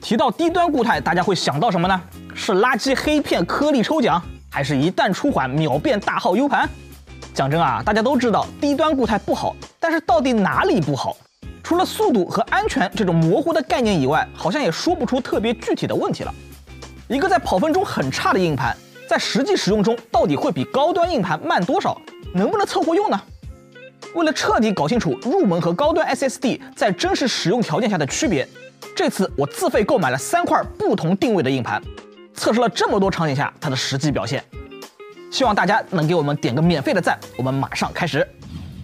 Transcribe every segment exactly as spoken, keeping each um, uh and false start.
提到低端固态，大家会想到什么呢？是垃圾黑片颗粒抽奖，还是一旦出缓秒变大号 U 盘？讲真啊，大家都知道低端固态不好，但是到底哪里不好？除了速度和安全这种模糊的概念以外，好像也说不出特别具体的问题了。一个在跑分中很差的硬盘，在实际使用中到底会比高端硬盘慢多少？能不能凑合用呢？为了彻底搞清楚入门和高端 S S D 在真实使用条件下的区别，这次我自费购买了三块不同定位的硬盘，测试了这么多场景下它的实际表现。希望大家能给我们点个免费的赞，我们马上开始。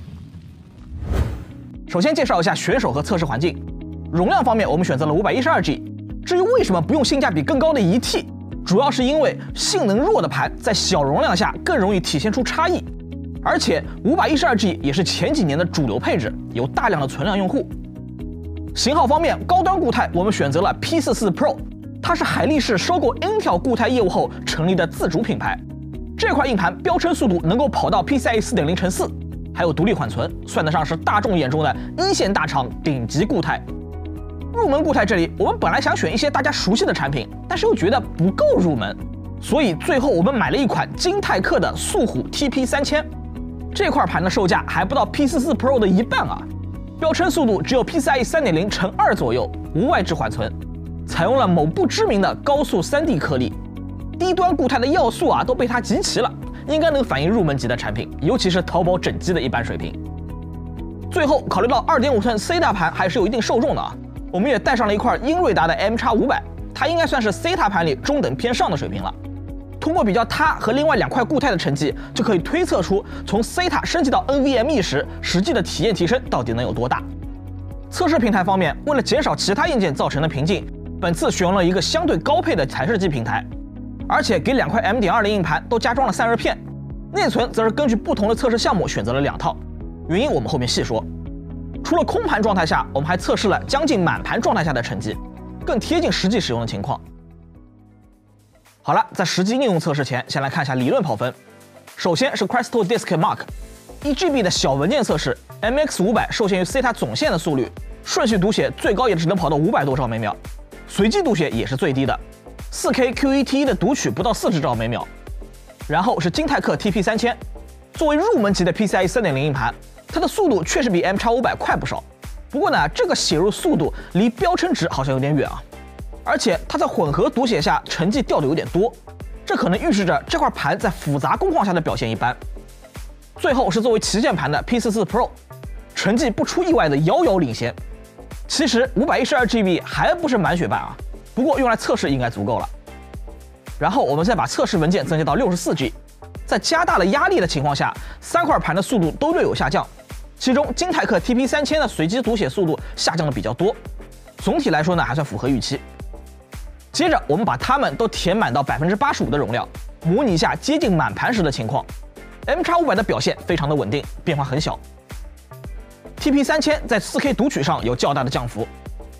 首先介绍一下选手和测试环境。容量方面，我们选择了 五百一十二 G。至于为什么不用性价比更高的一 T， 主要是因为性能弱的盘在小容量下更容易体现出差异。而且 五百一十二 G 也是前几年的主流配置，有大量的存量用户。型号方面，高端固态我们选择了 P 四十四 Pro， 它是海力士收购 Intel 固态业务后成立的自主品牌。这块硬盘标称速度能够跑到 P C I E 四点零乘四， 还有独立缓存，算得上是大众眼中的一线大厂顶级固态。入门固态这里，我们本来想选一些大家熟悉的产品，但是又觉得不够入门，所以最后我们买了一款金泰克的速虎 T P 三千。这块盘的售价还不到 P 四十四 Pro 的一半啊，标称速度只有 P C I E 三点零乘二 左右，无外置缓存，采用了某不知名的高速 三 D 颗粒。低端固态的要素啊都被它集齐了，应该能反映入门级的产品，尤其是淘宝整机的一般水平。最后考虑到 二点五寸 C 大盘还是有一定受众的啊，我们也带上了一块英瑞达的 M X 五百， 它应该算是 C 大盘里中等偏上的水平了。通过比较它和另外两块固态的成绩，就可以推测出从 C 塔升级到 N V M E 时实际的体验提升到底能有多大。测试平台方面，为了减少其他硬件造成的瓶颈，本次选用了一个相对高配的彩色机平台，而且给两块 M 点二 的硬盘都加装了散热片，内存则是根据不同的测试项目选择了两套，原因我们后面细说。除了空盘状态下，我们还测试了将近满盘状态下的成绩，更贴近实际使用的情况。好了，在实际应用测试前，先来看一下理论跑分。首先是 Crystal Disk Mark 一 G B 的小文件测试 ，M X 五百 受限于 C 塔总线的速率，顺序读写最高也只能跑到五百多兆每秒，随机读写也是最低的。四 K Q E T E 的读取不到四十兆每秒。然后是金泰克 T P 三千，作为入门级的 P C I E 三点零 硬盘，它的速度确实比 M X 五百 快不少。不过呢，这个写入速度离标称值好像有点远啊。而且它在混合读写下成绩掉的有点多，这可能预示着这块盘在复杂工况下的表现一般。最后是作为旗舰盘的 P 四十四 Pro， 成绩不出意外的遥遥领先。其实 五百一十二 G B 还不是满血版啊，不过用来测试应该足够了。然后我们再把测试文件增加到 六十四 G， 在加大了压力的情况下，三块盘的速度都略有下降，其中金泰克 T P 三千的随机读写速度下降的比较多，总体来说呢还算符合预期。接着我们把它们都填满到 百分之八十五 的容量，模拟一下接近满盘时的情况。M X 五百 的表现非常的稳定，变化很小。T P 三千在 四 K 读取上有较大的降幅，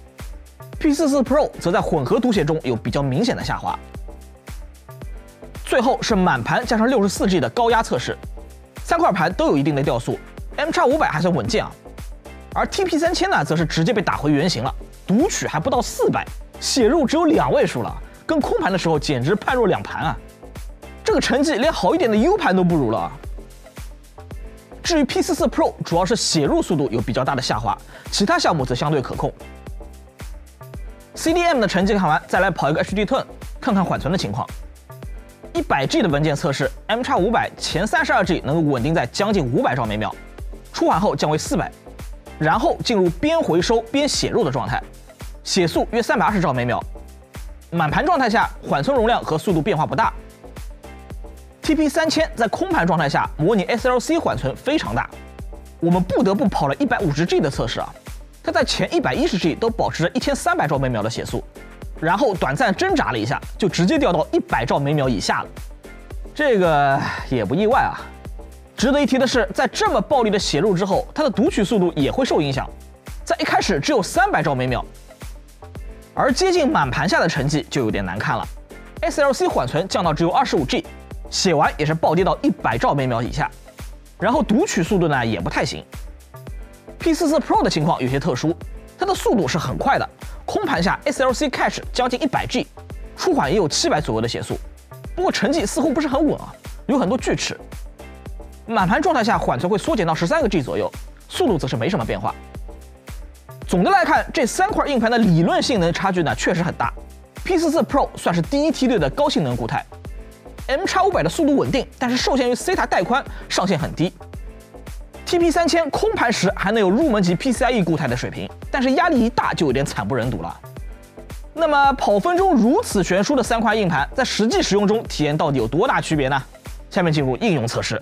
P 四十四 Pro 则在混合读写中有比较明显的下滑。最后是满盘加上 六十四 G 的高压测试，三块盘都有一定的掉速， M X 五百 还算稳健啊。而 T P 三千呢，则是直接被打回原形了，读取还不到四百，写入只有两位数了，跟空盘的时候简直判若两盘啊！这个成绩连好一点的 U 盘都不如了。至于 P 四十四 Pro， 主要是写入速度有比较大的下滑，其他项目则相对可控。C D M 的成绩看完，再来跑一个 H D Turn， 看看缓存的情况。一百 G 的文件测试 ，M X 五百 前 三十二 G 能够稳定在将近五百兆每秒，出缓后降为四百，然后进入边回收边写入的状态，写速约三百二十兆每秒。满盘状态下，缓存容量和速度变化不大。T P 三千在空盘状态下模拟 S L C 缓存非常大，我们不得不跑了 一百五十 G 的测试啊，它在前 一百一十 G 都保持着一千三百兆每秒的写速，然后短暂挣扎了一下，就直接掉到一百兆每秒以下了。这个也不意外啊。值得一提的是，在这么暴力的写入之后，它的读取速度也会受影响，在一开始只有三百兆每秒，而接近满盘下的成绩就有点难看了。S L C 缓存降到只有 二十五 G， 写完也是暴跌到一百兆每秒以下，然后读取速度呢也不太行。P 四十四 Pro 的情况有些特殊，它的速度是很快的， 空盘下 S L C Cache 将近一百 G， 出缓也有七百左右的写速，不过成绩似乎不是很稳啊，有很多锯齿。满盘状态下缓存会缩减到十三个 G 左右，速度则是没什么变化。总的来看，这三块硬盘的理论性能差距呢确实很大。P 四十四 Pro 算是第一梯队的高性能固态 ，M X 五百 的速度稳定，但是受限于 S A T A 带宽上限很低。T P 三千 空盘时还能有入门级 P C I E 固态的水平，但是压力一大就有点惨不忍睹了。那么跑分中如此悬殊的三块硬盘，在实际使用中体验到底有多大区别呢？下面进入应用测试。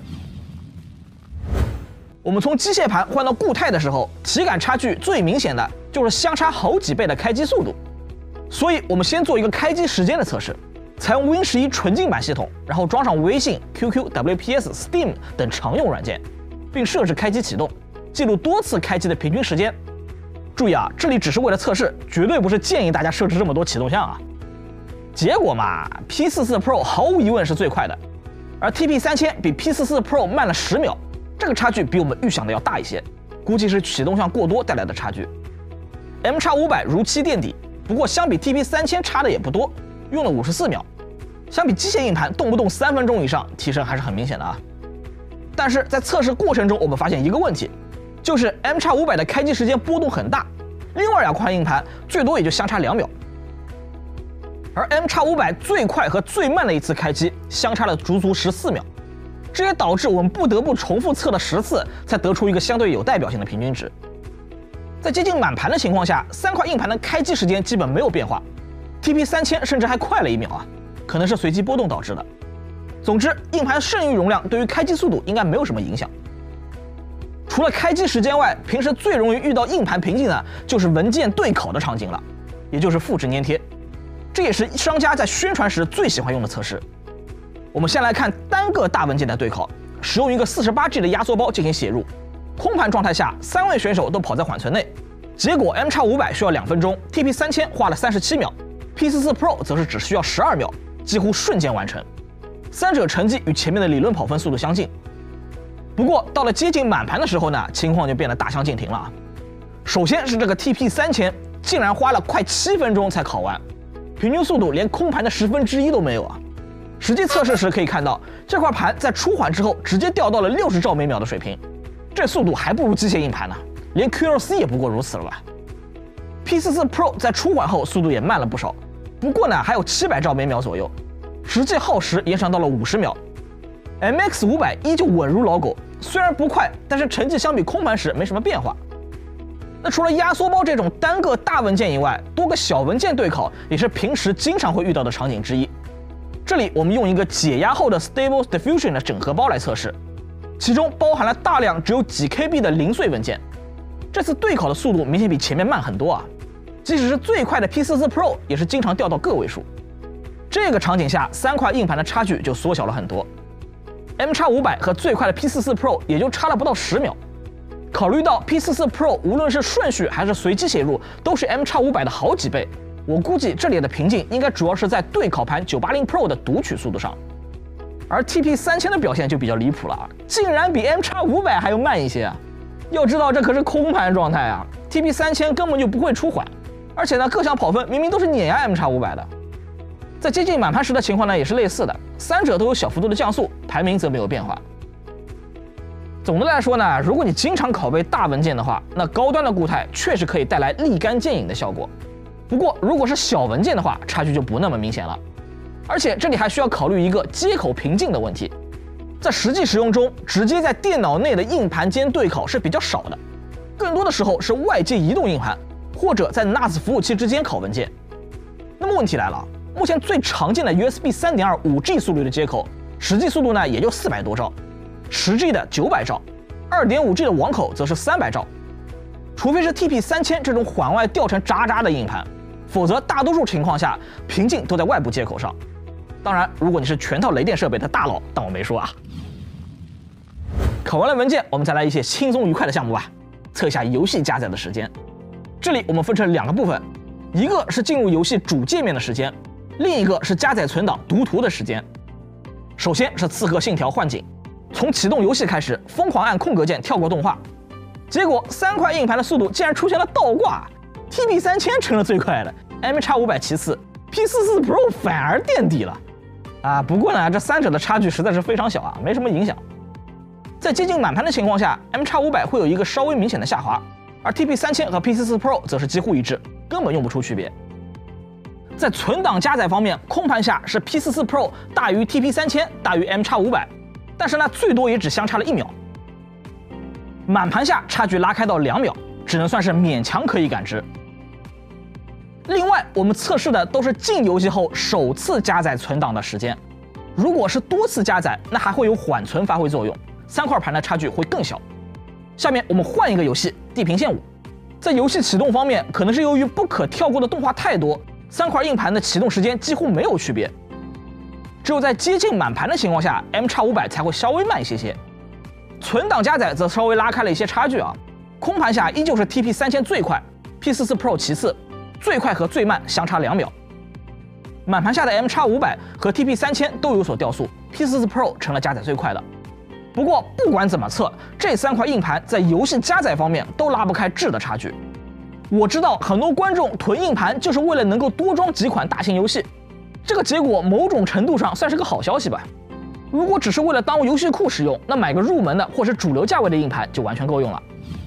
我们从机械盘换到固态的时候，体感差距最明显的就是相差好几倍的开机速度。所以我们先做一个开机时间的测试，采用 Win 十一纯净版系统，然后装上微信、Q Q、W P S、Steam 等常用软件，并设置开机启动，记录多次开机的平均时间。注意啊，这里只是为了测试，绝对不是建议大家设置这么多启动项啊。结果嘛 ，P 四十四 Pro 毫无疑问是最快的，而 T P 三千比 P 四十四 Pro 慢了十秒，这个差距比我们预想的要大一些，估计是启动项过多带来的差距。M X 五百 如期垫底。不过相比 T P 三千差的也不多，用了五十四秒，相比机械硬盘动不动三分钟以上，提升还是很明显的啊。但是在测试过程中，我们发现一个问题，就是 M X 五百 的开机时间波动很大，另外两块硬盘最多也就相差两秒，而 M X 五百 最快和最慢的一次开机相差了足足十四秒，这也导致我们不得不重复测了十次，才得出一个相对有代表性的平均值。在接近满盘的情况下，三块硬盘的开机时间基本没有变化 ，T P 三千 甚至还快了一秒啊，可能是随机波动导致的。总之，硬盘剩余容量对于开机速度应该没有什么影响。除了开机时间外，平时最容易遇到硬盘瓶颈的就是文件对拷的场景了，也就是复制粘贴，这也是商家在宣传时最喜欢用的测试。我们先来看单个大文件的对拷，使用一个 四十八 G 的压缩包进行写入。空盘状态下，三位选手都跑在缓存内，结果 M X 五百 需要两分钟 ，T P 三千 花了三十七秒 ，P 四十四 Pro 则是只需要十二秒，几乎瞬间完成。三者成绩与前面的理论跑分速度相近。不过到了接近满盘的时候呢，情况就变得大相径庭了。首先是这个 T P 三千 竟然花了快七分钟才考完，平均速度连空盘的十分之一都没有啊！实际测试时可以看到，这块盘在出缓之后直接掉到了六十兆每秒的水平。这速度还不如机械硬盘呢，连 Q L C 也不过如此了吧 ？P 四十四 Pro 在出缓后速度也慢了不少，不过呢还有七百兆每秒左右，实际耗时延长到了五十秒。M X 五百 依旧稳如老狗，虽然不快，但是成绩相比空盘时没什么变化。那除了压缩包这种单个大文件以外，多个小文件对拷也是平时经常会遇到的场景之一。这里我们用一个解压后的 Stable Diffusion 的整合包来测试。其中包含了大量只有几 K B 的零碎文件，这次对拷的速度明显比前面慢很多啊！即使是最快的 P 四十四 Pro 也是经常掉到个位数。这个场景下，三块硬盘的差距就缩小了很多。M X 五百 和最快的 P 四十四 Pro 也就差了不到十秒。考虑到 P 四十四 Pro 无论是顺序还是随机写入，都是 M X 五百 的好几倍，我估计这里的瓶颈应该主要是在对拷盘九八零 Pro 的读取速度上。而 T P 三千 的表现就比较离谱了，竟然比 M X 五百 还要慢一些啊！要知道这可是空盘状态啊 ，T P 三千 根本就不会出缓，而且呢各项跑分明明都是碾压 M X 五百 的。在接近满盘时的情况呢也是类似的，三者都有小幅度的降速，排名则没有变化。总的来说呢，如果你经常拷贝大文件的话，那高端的固态确实可以带来立竿见影的效果。不过如果是小文件的话，差距就不那么明显了。而且这里还需要考虑一个接口瓶颈的问题，在实际使用中，直接在电脑内的硬盘间对拷是比较少的，更多的时候是外接移动硬盘，或者在 N A S 服务器之间拷文件。那么问题来了，目前最常见的 U S B 三点二 五 G 速率的接口，实际速度呢也就四百多兆，十 G 的九百兆，二点五 G 的网口则是三百兆。除非是 T P 三千 这种缓外掉成渣渣的硬盘，否则大多数情况下瓶颈都在外部接口上。当然，如果你是全套雷电设备的大佬，当我没说啊。拷完了文件，我们再来一些轻松愉快的项目吧，测一下游戏加载的时间。这里我们分成两个部分，一个是进入游戏主界面的时间，另一个是加载存档读图的时间。首先是《刺客信条：幻景》，从启动游戏开始，疯狂按空格键跳过动画，结果三块硬盘的速度竟然出现了倒挂， T P 三千成了最快的 ，M X 五百其次 ，P 四十四 Pro 反而垫底了。啊，不过呢，这三者的差距实在是非常小啊，没什么影响。在接近满盘的情况下 ，M X 五百会有一个稍微明显的下滑，而 T P 三千和 P 四十四 Pro 则是几乎一致，根本用不出区别。在存档加载方面，空盘下是 P 四十四 Pro 大于 T P 三千大于 M X 五百，但是呢，最多也只相差了一秒。满盘下差距拉开到两秒，只能算是勉强可以感知。另外，我们测试的都是进游戏后首次加载存档的时间，如果是多次加载，那还会有缓存发挥作用，三块盘的差距会更小。下面我们换一个游戏《地平线五》，在游戏启动方面，可能是由于不可跳过的动画太多，三块硬盘的启动时间几乎没有区别。只有在接近满盘的情况下 ，M X 五百才会稍微慢一些些。存档加载则稍微拉开了一些差距啊，空盘下依旧是 T P 三千最快 ，P 四十四 Pro 其次，最快和最慢相差两秒。满盘下的 M X 五百和 T P 三千都有所掉速 ，P 四十四 Pro 成了加载最快的。不过不管怎么测，这三块硬盘在游戏加载方面都拉不开质的差距。我知道很多观众囤硬盘就是为了能够多装几款大型游戏，这个结果某种程度上算是个好消息吧。如果只是为了当游戏库使用，那买个入门的或是主流价位的硬盘就完全够用了。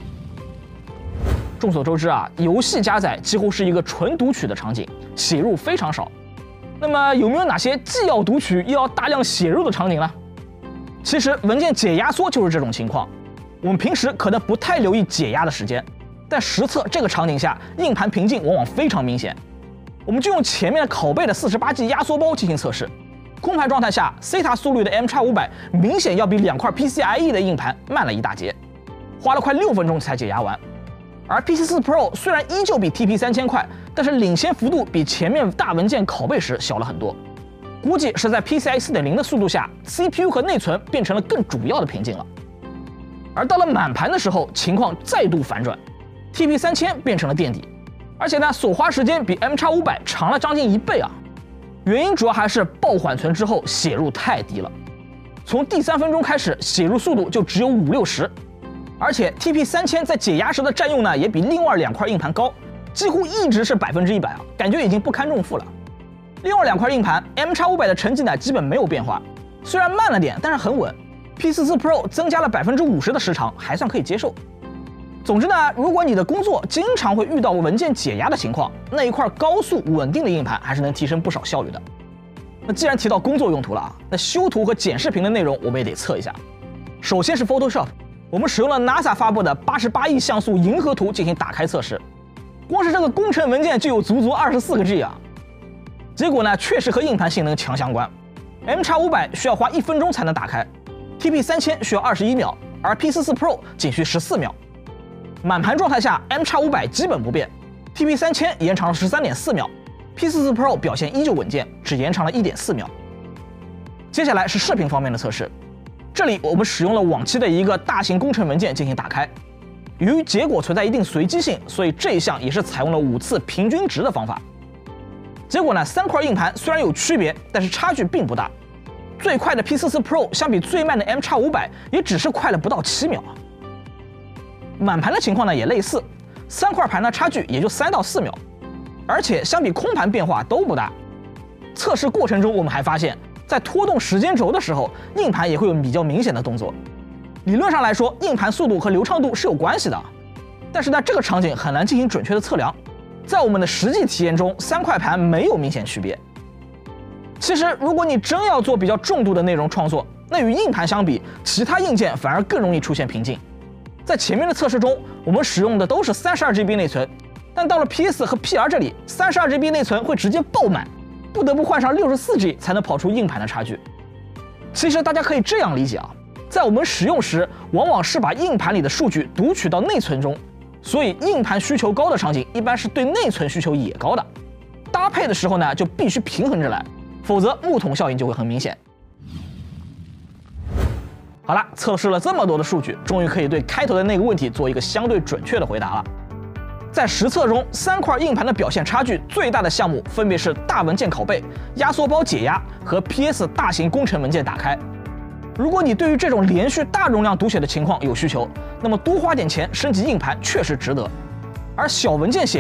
众所周知啊，游戏加载几乎是一个纯读取的场景，写入非常少。那么有没有哪些既要读取又要大量写入的场景呢？其实文件解压缩就是这种情况。我们平时可能不太留意解压的时间，但实测这个场景下，硬盘瓶颈往往非常明显。我们就用前面的拷贝的 四十八 G 压缩包进行测试。空盘状态下 ，C 塔速率的 M X 五百明显要比两块 P C I E 的硬盘慢了一大截，花了快六分钟才解压完。而 P 四十四 Pro 虽然依旧比 T P 三千快，但是领先幅度比前面大文件拷贝时小了很多。估计是在 P C I 四点零 的速度下 ，C P U 和内存变成了更主要的瓶颈了。而到了满盘的时候，情况再度反转 ，T P 三千变成了垫底，而且呢，所花时间比 M X 五百长了将近一倍啊。原因主要还是爆缓存之后写入太低了，从第三分钟开始写入速度就只有五六十，而且 T P 三千在解压时的占用呢也比另外两块硬盘高，几乎一直是百分之一百啊，感觉已经不堪重负了。另外两块硬盘 M X 五百的成绩呢基本没有变化，虽然慢了点，但是很稳。P 四十四 Pro 增加了百分之五十的时长，还算可以接受。总之呢，如果你的工作经常会遇到文件解压的情况，那一块高速稳定的硬盘还是能提升不少效率的。那既然提到工作用途了啊，那修图和剪视频的内容我们也得测一下。首先是 Photoshop， 我们使用了 NASA 发布的八十八亿像素银河图进行打开测试，光是这个工程文件就有足足二十四个 G 啊。结果呢，确实和硬盘性能强相关。M X 五百需要花一分钟才能打开 ，T P 三千需要二十一秒，而 P 四十四 Pro 仅需十四秒。满盘状态下 ，M X 五百基本不变 ，T P 三千延长了十三点四秒 ，P 四十四 Pro 表现依旧稳健，只延长了一点四秒。接下来是视频方面的测试，这里我们使用了往期的一个大型工程文件进行打开。由于结果存在一定随机性，所以这一项也是采用了五次平均值的方法。结果呢，三块硬盘虽然有区别，但是差距并不大。最快的 P 四十四 Pro 相比最慢的 M X 五百也只是快了不到七秒。满盘的情况呢也类似，三块盘的差距也就三到四秒，而且相比空盘变化都不大。测试过程中我们还发现，在拖动时间轴的时候，硬盘也会有比较明显的动作。理论上来说，硬盘速度和流畅度是有关系的，但是呢这个场景很难进行准确的测量。在我们的实际体验中，三块盘没有明显区别。其实，如果你真要做比较重度的内容创作，那与硬盘相比，其他硬件反而更容易出现瓶颈。在前面的测试中，我们使用的都是 三十二 G B 内存，但到了 P S 和 P R 这里 ，三十二 G B 内存会直接爆满，不得不换上 六十四 G 才能跑出硬盘的差距。其实大家可以这样理解啊，在我们使用时，往往是把硬盘里的数据读取到内存中，所以硬盘需求高的场景一般是对内存需求也高的。搭配的时候呢，就必须平衡着来，否则木桶效应就会很明显。好了，测试了这么多的数据，终于可以对开头的那个问题做一个相对准确的回答了。在实测中，三块硬盘的表现差距最大的项目分别是大文件拷贝、压缩包解压和 P S 大型工程文件打开。如果你对于这种连续大容量读写的情况有需求，那么多花点钱升级硬盘确实值得。而小文件写入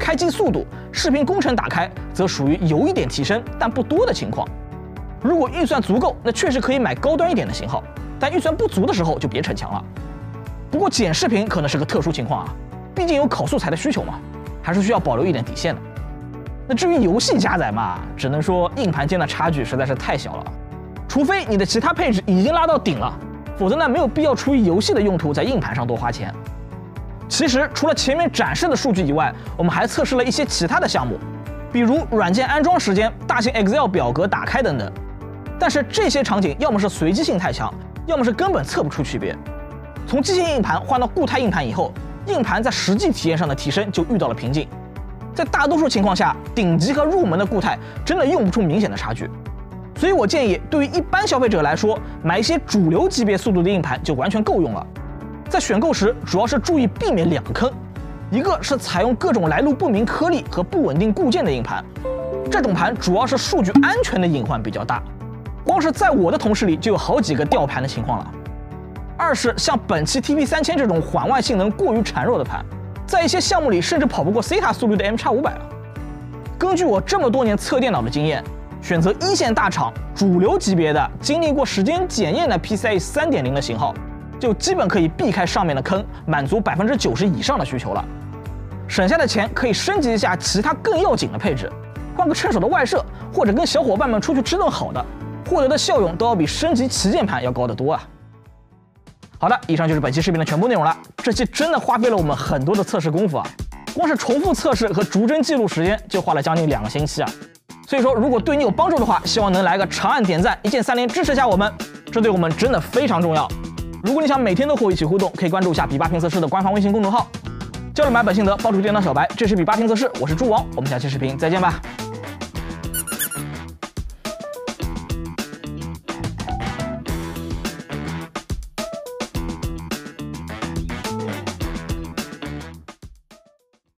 开机速度、视频工程打开则属于有一点提升但不多的情况。如果预算足够，那确实可以买高端一点的型号，但预算不足的时候就别逞强了。不过剪视频可能是个特殊情况啊，毕竟有拷素材的需求嘛，还是需要保留一点底线的。那至于游戏加载嘛，只能说硬盘间的差距实在是太小了，除非你的其他配置已经拉到顶了，否则呢没有必要出于游戏的用途在硬盘上多花钱。其实除了前面展示的数据以外，我们还测试了一些其他的项目，比如软件安装时间、大型 Excel 表格打开等等。但是这些场景要么是随机性太强，要么是根本测不出区别。从机械硬盘换到固态硬盘以后，硬盘在实际体验上的提升就遇到了瓶颈。在大多数情况下，顶级和入门的固态真的用不出明显的差距。所以我建议，对于一般消费者来说，买一些主流级别速度的硬盘就完全够用了。在选购时，主要是注意避免两个坑，一个是采用各种来路不明颗粒和不稳定固件的硬盘，这种盘主要是数据安全的隐患比较大，光是在我的同事里就有好几个掉盘的情况了。二是像本期 T P 三千这种环外性能过于孱弱的盘，在一些项目里甚至跑不过 C 塔速率的 M X 五百了。根据我这么多年测电脑的经验，选择一线大厂主流级别的、经历过时间检验的 P C I E 三点零 的型号，就基本可以避开上面的坑，满足 百分之九十 以上的需求了。省下的钱可以升级一下其他更要紧的配置，换个趁手的外设，或者跟小伙伴们出去吃顿好的，获得的效用都要比升级旗舰盘要高得多啊。好的，以上就是本期视频的全部内容了。这期真的花费了我们很多的测试功夫啊，光是重复测试和逐帧记录时间就花了将近两个星期啊。所以说，如果对你有帮助的话，希望能来个长按点赞，一键三连支持下我们，这对我们真的非常重要。如果你想每天都和我一起互动，可以关注一下比巴评测室的官方微信公众号，交流买本心得，帮助电脑小白。这是比巴评测室，我是猪王，我们下期视频再见吧。